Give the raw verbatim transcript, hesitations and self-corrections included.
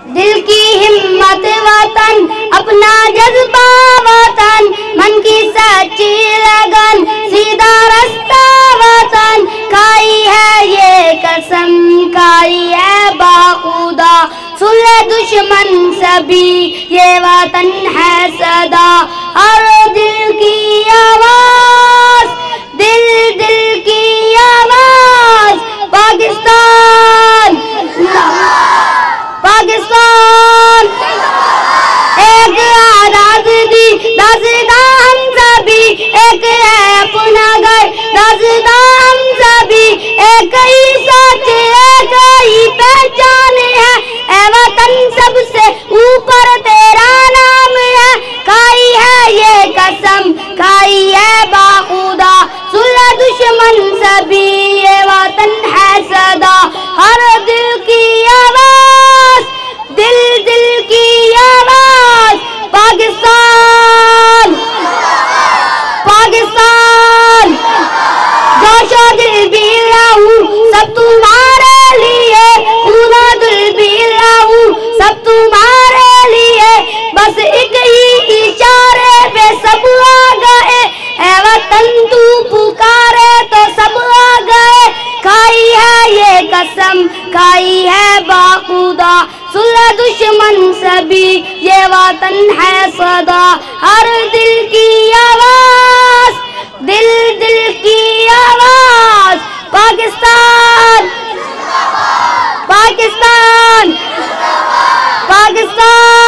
दिल की हिम्मत वतन, अपना जज्बा वतन, मन की सच्ची लगन, सीधा रास्ता वतन। खाई है ये कसम, खाई है बाखुदा, सुन ले दुश्मन सभी, ये वतन है सदा। हर दिल की आवाज, दिल दिल की आवाज, पाकिस्तान पाकिस्तान एक आजादी दासदा हम सभी, एक है अपना घर दासदा हम सभी, एक ही सोच एक ही पहचान है, ए वतन सबसे ऊपर तेरा नाम है। खाई है ये कसम, खाई है बाखुदा, सुन ले दुश्मन सभी, ये वतन है सदा। हर दिल की आवाज, दिल दिल की आवाज, पाकिस्तान पाकिस्तान जोशो दिल भी लाऊं सब तुम्हारे लिए, पूरा दिल भी लाऊं सब तुम्हारे लिए, बस एक ही इशारे पे सब आ गए, ए वतन तू पुकारे तो सब आ गए। खाई है ये कसम, खाई है बाखुदा, सुन ले दुश्मन सभी, ये वतन है सदा। हर दिल की आवाज, दिल दिल की आवाज, पाकिस्तान पाकिस्तान पाकिस्तान।